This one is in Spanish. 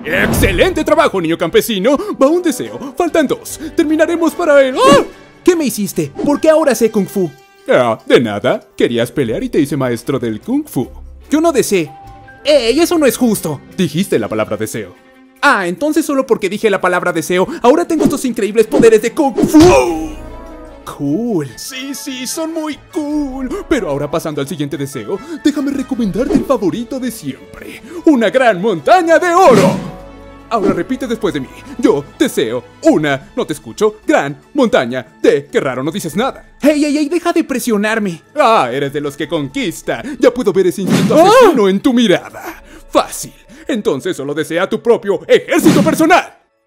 ¡Excelente trabajo, niño campesino! Va un deseo, faltan 2. Terminaremos para él. ¡Ah! ¿Qué me hiciste? ¿Por qué ahora sé Kung Fu? Ah, de nada. Querías pelear y te hice maestro del Kung Fu. Yo no deseé. ¡Ey, eso no es justo! Dijiste la palabra deseo. Ah, entonces solo porque dije la palabra deseo, ahora tengo estos increíbles poderes de Kung Fu. Cool. Sí, son muy cool. Pero ahora pasando al siguiente deseo, déjame recomendarte el favorito de siempre. ¡Una gran montaña de oro! Ahora repite después de mí. Yo deseo una, no te escucho, gran montaña de... Qué raro, no dices nada. ¡Ey, deja de presionarme! Ah, eres de los que conquista. Ya puedo ver ese instinto asesino en tu mirada. Fácil. Entonces solo desea tu propio ejército personal.